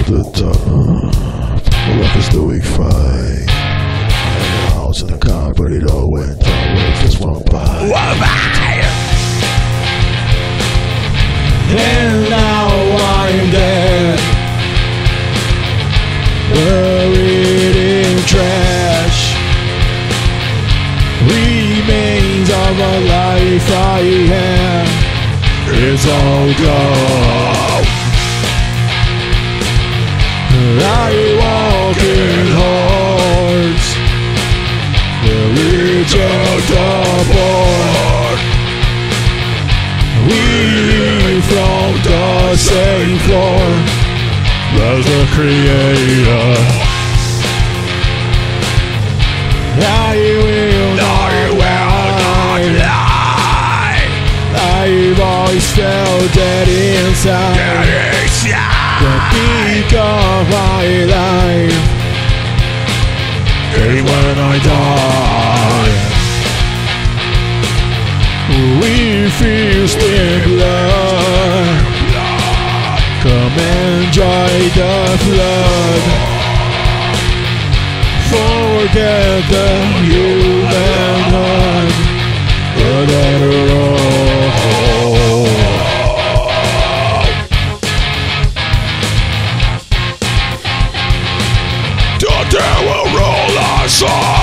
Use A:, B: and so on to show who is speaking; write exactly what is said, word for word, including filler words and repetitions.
A: the top. The life is doing fine. I had a house and a car, but it all went down with just one bite.
B: One bite!
A: And now I'm dead, buried in trash. Remains of a life I had, it's all gone. I walk in hordes, the rich and the poor. We from the same floor as the Creator. I will not lie. I've always felt that inside. The peak of my life came when I died. We feast in blood. Come enjoy the flood. Forget the humanhood. But the devil roll us off.